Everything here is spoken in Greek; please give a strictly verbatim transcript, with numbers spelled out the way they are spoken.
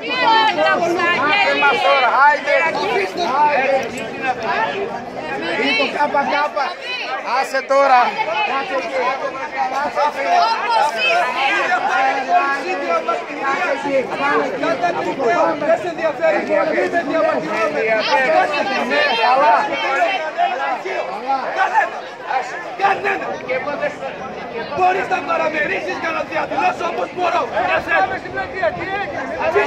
Κάπα κάπα. Άσε τώρα. Δεν σε ενδιαφέρει. Κανένα. Μπορείς να παραμερίσεις και να διαδηλώσεις όπως μπορώ.